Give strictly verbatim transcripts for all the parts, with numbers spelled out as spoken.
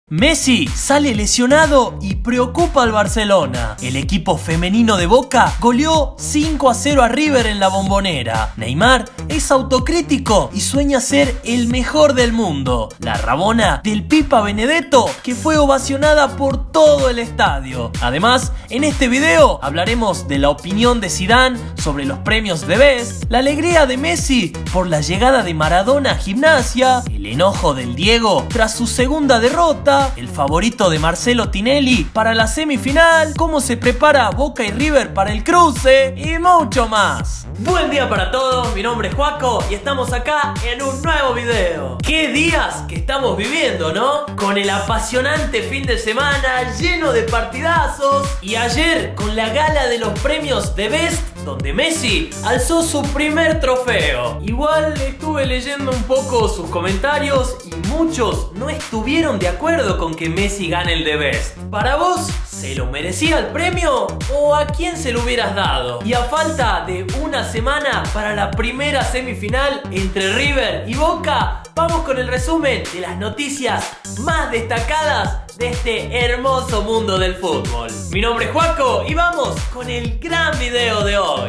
Messi sale lesionado y preocupa al Barcelona. El equipo femenino de Boca goleó cinco a cero a River en la Bombonera. Neymar es autocrítico y sueña ser el mejor del mundo. La rabona del Pipa Benedetto, que fue ovacionada por todo el estadio. Además, en este video hablaremos de la opinión de Zidane sobre los premios de Best, la alegría de Messi por la llegada de Maradona a Gimnasia, el enojo del Diego tras su segunda derrota, el favorito de Marcelo Tinelli para la semifinal, cómo se prepara Boca y River para el cruce y mucho más. Buen día para todos, mi nombre es Juaco y estamos acá en un nuevo video. Qué días que estamos viviendo, ¿no? Con el apasionante fin de semana lleno de partidazos y ayer con la gala de los premios de Best, donde Messi alzó su primer trofeo. Igual estuve leyendo un poco sus comentarios y muchos no estuvieron de acuerdo con que Messi gane el de Best. ¿Para vos se lo merecía el premio o a quién se lo hubieras dado? Y a falta de una semana para la primera semifinal entre River y Boca, vamos con el resumen de las noticias más destacadas de este hermoso mundo del fútbol. Mi nombre es Juaco y vamos con el gran video de hoy.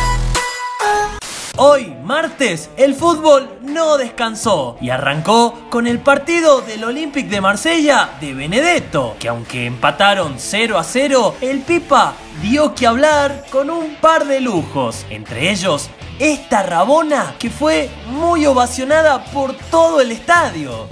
Hoy, martes, el fútbol no descansó y arrancó con el partido del Olympique de Marsella de Benedetto, que aunque empataron cero a cero, el Pipa dio que hablar con un par de lujos, entre ellos esta rabona que fue muy ovacionada por todo el estadio.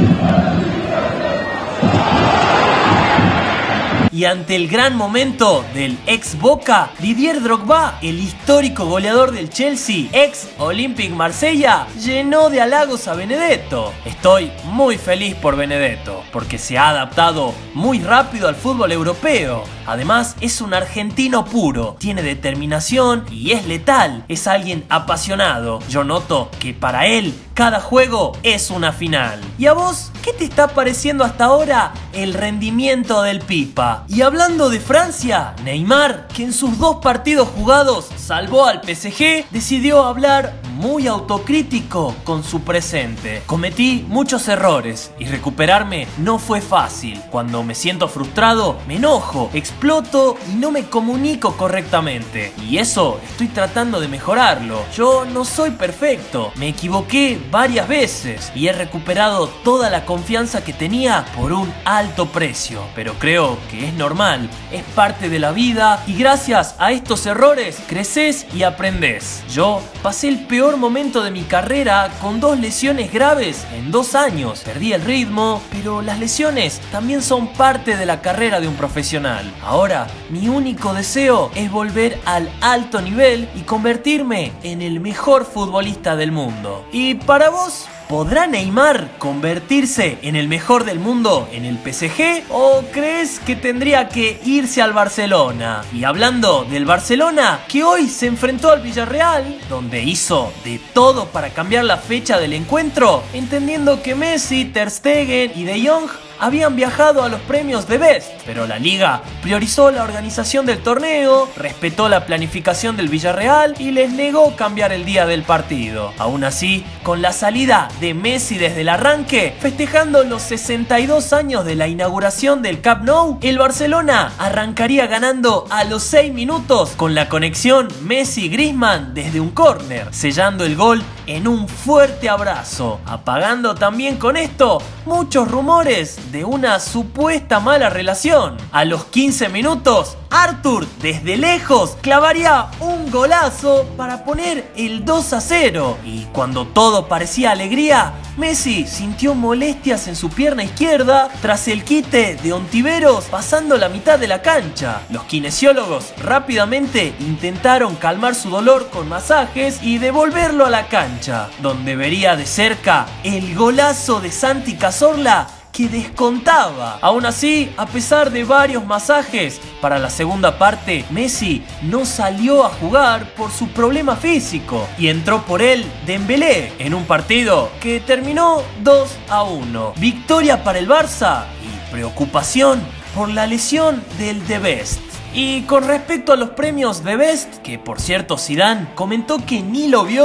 Y ante el gran momento del ex Boca, Didier Drogba, el histórico goleador del Chelsea, ex Olympique Marsella, llenó de halagos a Benedetto. Estoy muy feliz por Benedetto, porque se ha adaptado muy rápido al fútbol europeo. Además, es un argentino puro, tiene determinación y es letal. Es alguien apasionado. Yo noto que para él cada juego es una final. ¿Y a vos qué te está pareciendo hasta ahora el rendimiento del Pipa? Y hablando de Francia, Neymar, que en sus dos partidos jugados salvó al P S G, decidió hablar muy autocrítico con su presente. Cometí muchos errores y recuperarme no fue fácil. Cuando me siento frustrado, me enojo, exploto y no me comunico correctamente. Y eso estoy tratando de mejorarlo. Yo no soy perfecto, me equivoqué varias veces y he recuperado toda la confianza que tenía por un alto precio. Pero creo que es normal, es parte de la vida y gracias a estos errores creces y aprendes. Yo pasé el peor momento de mi carrera con dos lesiones graves en dos años. Perdí el ritmo, pero las lesiones también son parte de la carrera de un profesional. Ahora, mi único deseo es volver al alto nivel y convertirme en el mejor futbolista del mundo. ¿Y para vos? ¿Podrá Neymar convertirse en el mejor del mundo en el P S G? ¿O crees que tendría que irse al Barcelona? Y hablando del Barcelona, que hoy se enfrentó al Villarreal, donde hizo de todo para cambiar la fecha del encuentro, entendiendo que Messi, Ter Stegen y De Jong habían viajado a los premios de Best, pero la liga priorizó la organización del torneo, respetó la planificación del Villarreal y les negó cambiar el día del partido. Aún así, con la salida de Messi desde el arranque, festejando los sesenta y dos años de la inauguración del Camp Nou, el Barcelona arrancaría ganando a los seis minutos con la conexión Messi-Griezmann desde un córner, sellando el gol en un fuerte abrazo, apagando también con esto muchos rumores de una supuesta mala relación. A los quince minutos, Arthur desde lejos clavaría un golazo para poner el dos a cero. Y cuando todo parecía alegría, Messi sintió molestias en su pierna izquierda tras el quite de Ontiveros pasando la mitad de la cancha. Los kinesiólogos rápidamente intentaron calmar su dolor con masajes y devolverlo a la cancha, donde vería de cerca el golazo de Santi Cazorla que descontaba. Aún así, a pesar de varios masajes, para la segunda parte Messi no salió a jugar por su problema físico y entró por él Dembélé en un partido que terminó dos a uno. Victoria para el Barça y preocupación por la lesión del de Best. Y con respecto a los premios de Best, que por cierto Zidane comentó que ni lo vio ni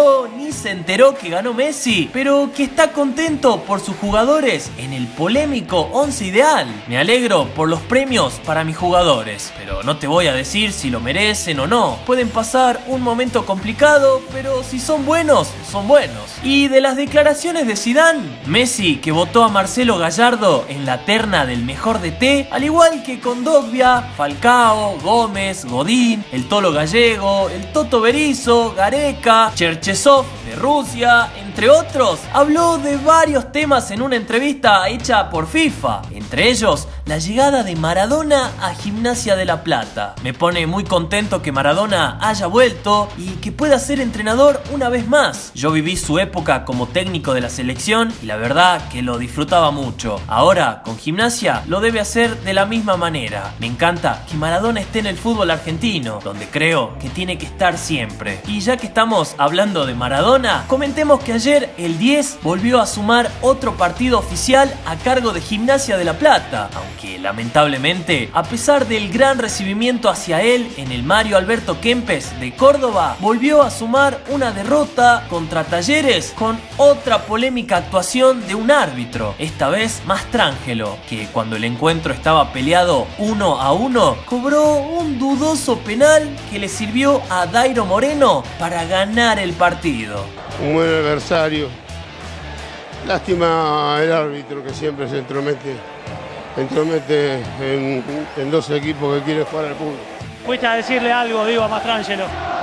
ni se enteró que ganó Messi, pero que está contento por sus jugadores en el polémico once ideal. Me alegro por los premios para mis jugadores, pero no te voy a decir si lo merecen o no. Pueden pasar un momento complicado, pero si son buenos, son buenos. Y de las declaraciones de Zidane, Messi, que votó a Marcelo Gallardo en la terna del mejor D T, al igual que Kondogbia, Falcao, Gómez, Godín, el Tolo Gallego, el Toto Berizzo, Gareca, Cherchesov de Rusia, entre otros, habló de varios temas en una entrevista hecha por FIFA, entre ellos la llegada de Maradona a Gimnasia de La Plata. Me pone muy contento que Maradona haya vuelto y que pueda ser entrenador una vez más. Yo viví su época como técnico de la selección y la verdad que lo disfrutaba mucho. Ahora, con Gimnasia, lo debe hacer de la misma manera. Me encanta que Maradona esté en el fútbol argentino, donde creo que tiene que estar siempre. Y ya que estamos hablando de Maradona, comentemos que ayer el diez volvió a sumar otro partido oficial a cargo de Gimnasia de La Plata, aunque lamentablemente, a pesar del gran recibimiento hacia él en el Mario Alberto Kempes de Córdoba, volvió a sumar una derrota contra Talleres con otra polémica actuación de un árbitro, esta vez Mastrangelo, que cuando el encuentro estaba peleado uno a uno, cobró un dudoso penal que le sirvió a Dairo Moreno para ganar el partido. Un buen adversario. Lástima el árbitro que siempre se entromete, entromete en, en dos equipos que quieren jugar al fútbol. ¿Fuiste a decirle algo, digo, a Mastrangelo?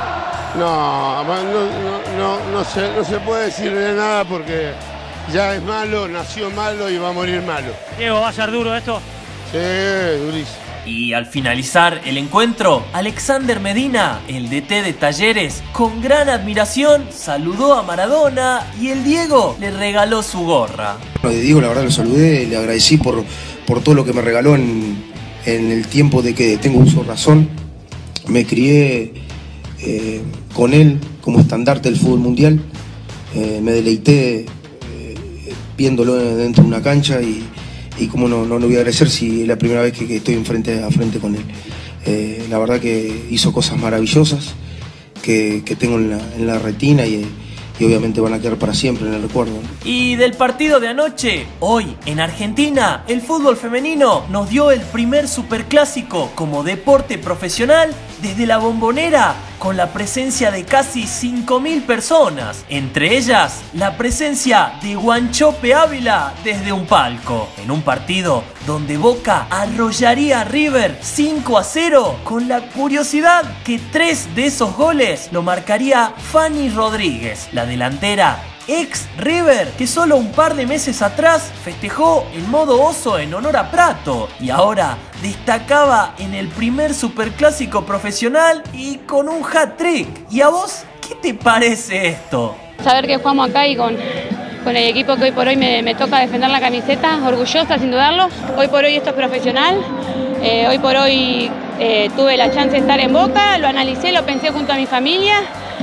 No, no, no, no, no, se, no se puede decirle nada porque ya es malo, nació malo y va a morir malo. Diego, ¿va a ser duro esto? Sí, durísimo. Y al finalizar el encuentro, Alexander Medina, el D T de Talleres, con gran admiración saludó a Maradona y el Diego le regaló su gorra. De Diego la verdad lo saludé, le agradecí por, por todo lo que me regaló en, en el tiempo de que tengo uso de razón. Me crié eh, con él como estandarte del fútbol mundial, eh, me deleité eh, viéndolo dentro de una cancha y y cómo no, no lo voy a agradecer si es la primera vez que, que estoy frente a frente con él. Eh, la verdad que hizo cosas maravillosas que, que tengo en la, en la retina y, y obviamente van a quedar para siempre en el recuerdo. Y del partido de anoche, hoy en Argentina, el fútbol femenino nos dio el primer superclásico como deporte profesional desde la Bombonera, con la presencia de casi cinco mil personas, entre ellas la presencia de Guanchope Ávila desde un palco, en un partido donde Boca arrollaría a River cinco a cero, con la curiosidad que tres de esos goles lo marcaría Fanny Rodríguez, la delantera ex River, que solo un par de meses atrás festejó en modo oso en honor a Prato y ahora destacaba en el primer superclásico profesional y con un hat-trick. ¿Y a vos qué te parece esto? Saber que jugamos acá y con, con el equipo que hoy por hoy me, me toca defender la camiseta, orgullosa sin dudarlo. Hoy por hoy esto es profesional, eh, hoy por hoy eh, tuve la chance de estar en Boca, lo analicé, lo pensé junto a mi familia,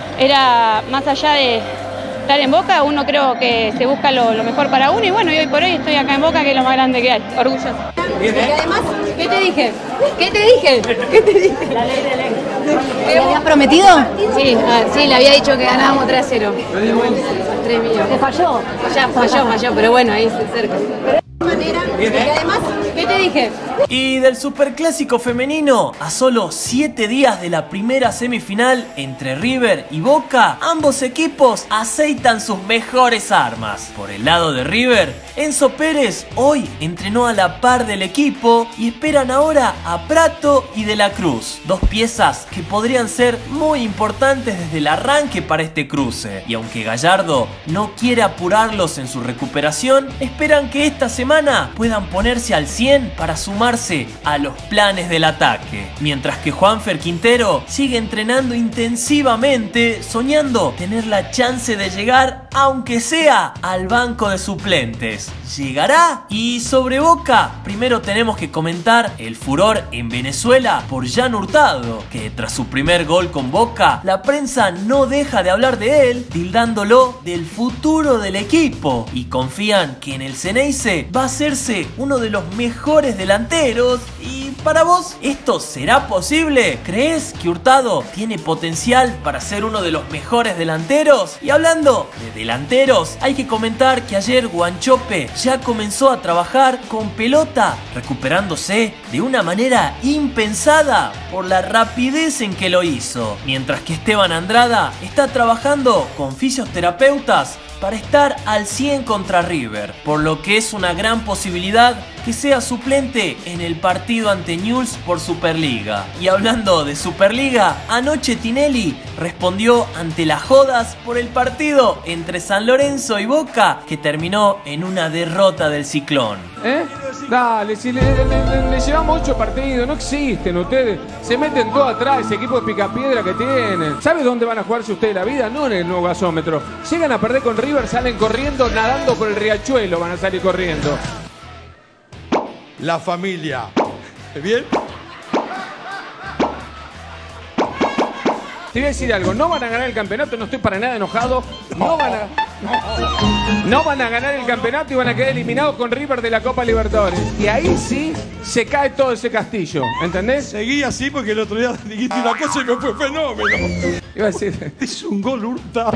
era más allá de estar en Boca, uno creo que se busca lo, lo mejor para uno y bueno, y hoy por hoy estoy acá en Boca, que es lo más grande que hay, orgullosa. Y además, ¿qué te dije? ¿Qué te dije? ¿Qué te dije? La ley de ley. ¿Me habías prometido? Sí, ah, sí, le había dicho que ganábamos tres a cero. tres millones. ¿Te falló? Ya, falló, falló, pero bueno, ahí se cerca. Manera, y además, ¿qué te dije? Y del superclásico femenino, a solo siete días de la primera semifinal entre River y Boca, ambos equipos aceitan sus mejores armas. Por el lado de River, Enzo Pérez hoy entrenó a la par del equipo y esperan ahora a Prato y De la Cruz, dos piezas que podrían ser muy importantes desde el arranque para este cruce. Y aunque Gallardo no quiere apurarlos en su recuperación, esperan que esta semana puedan ponerse al cien para sumarse a los planes del ataque. Mientras que Juanfer Quintero sigue entrenando intensivamente, soñando tener la chance de llegar, aunque sea al banco de suplentes. ¿Llegará? Y sobre Boca, primero tenemos que comentar el furor en Venezuela por Jan Hurtado, que tras su primer gol con Boca, la prensa no deja de hablar de él, tildándolo del futuro del equipo, y confían que en el Ceneice va a hacerse uno de los mejores delanteros y ¿Para vos esto será posible? ¿Crees que Hurtado tiene potencial para ser uno de los mejores delanteros? Y hablando de delanteros, hay que comentar que ayer Wanchope ya comenzó a trabajar con pelota, recuperándose de una manera impensada por la rapidez en que lo hizo, mientras que Esteban Andrada está trabajando con fisioterapeutas para estar al cien contra River, por lo que es una gran posibilidad que sea suplente en el partido ante Newell's por Superliga. Y hablando de Superliga, anoche Tinelli respondió ante las jodas por el partido entre San Lorenzo y Boca, que terminó en una derrota del Ciclón. ¿Eh? Dale, si le, le, le, le llevamos ocho partidos, no existen ustedes. Se meten todo atrás, ese equipo de picapiedra que tienen. ¿Sabe dónde van a jugarse ustedes la vida? No en el nuevo gasómetro. Llegan a perder con River, salen corriendo, nadando por el riachuelo, van a salir corriendo. La familia. ¿Bien? Te voy a decir algo, no van a ganar el campeonato, no estoy para nada enojado. No van a, no van a ganar el campeonato y van a quedar eliminados con River de la Copa Libertadores. Y ahí sí se cae todo ese castillo, ¿entendés? Seguí así porque el otro día dijiste una cosa y me fue fenómeno. Iba a decir, Es un gol Hurtado.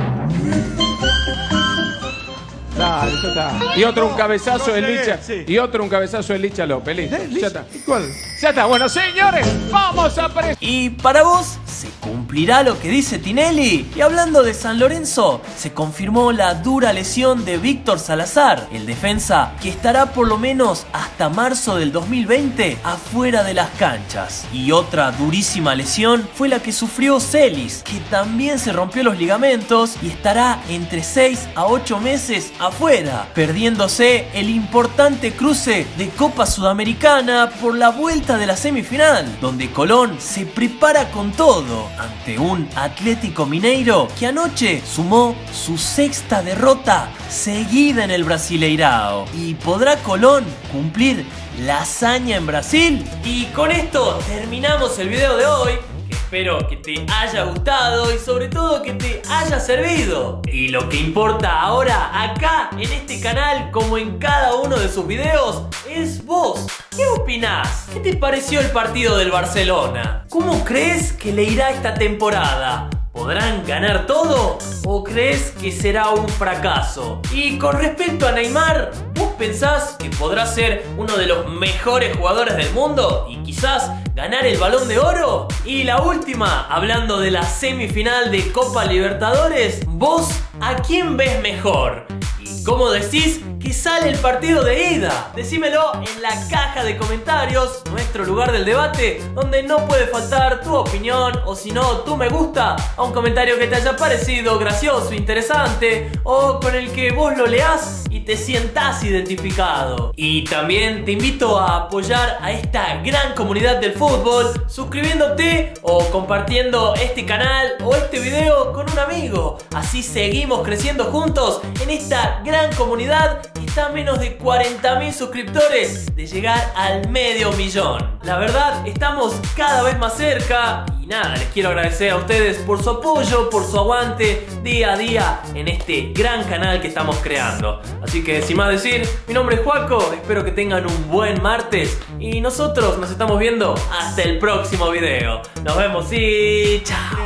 dale, ya está. Y otro un cabezazo No de llegué, Licha. sí. Y otro un cabezazo de Licha López. Listo. ¿Eh? Ya está. ¿Cuál? Ya está. Bueno, señores, vamos a pre... Y para vos, ¿se cumplirá lo que dice Tinelli? Y hablando de San Lorenzo, se confirmó la dura lesión de Víctor Salazar, el defensa que estará por lo menos hasta marzo del dos mil veinte afuera de las canchas. Y otra durísima lesión fue la que sufrió Celis, que también se rompió los ligamentos y estará entre seis a ocho meses afuera, perdiéndose el importante cruce de Copa Sudamericana por la vuelta de la semifinal, donde Colón se prepara con todo ante un Atlético Mineiro que anoche sumó su sexta derrota seguida en el Brasileirao. ¿Y podrá Colón cumplir la hazaña en Brasil? Y con esto terminamos el video de hoy. Espero que te haya gustado y sobre todo que te haya servido. Y lo que importa ahora acá en este canal, como en cada uno de sus videos, es vos. ¿Qué opinás? ¿Qué te pareció el partido del Barcelona? ¿Cómo crees que le irá esta temporada? ¿Podrán ganar todo? ¿O crees que será un fracaso? Y con respecto a Neymar, ¿vos pensás que podrá ser uno de los mejores jugadores del mundo y quizás ganar el Balón de Oro? Y la última, hablando de la semifinal de Copa Libertadores, ¿vos a quién ves mejor? ¿Y cómo decís que sale el partido de ida? Decímelo en la caja de comentarios, nuestro lugar del debate, donde no puede faltar tu opinión o si no, tu me gusta a un comentario que te haya parecido gracioso, interesante o con el que vos lo leás y te sientas identificado. Y también te invito a apoyar a esta gran comunidad del fútbol suscribiéndote o compartiendo este canal o este video con un amigo. Así seguimos creciendo juntos en esta gran comunidad que está a menos de cuarenta mil suscriptores de llegar al medio millón. La verdad, estamos cada vez más cerca y nada, les quiero agradecer a ustedes por su apoyo, por su aguante día a día en este gran canal que estamos creando. Así que sin más decir, mi nombre es Juaco, espero que tengan un buen martes y nosotros nos estamos viendo hasta el próximo video. Nos vemos y chao.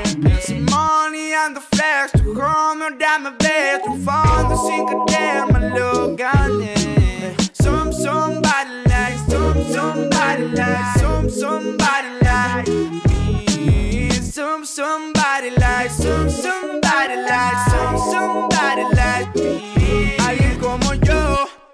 And the flash to come down my bed to find the single damn my look on it.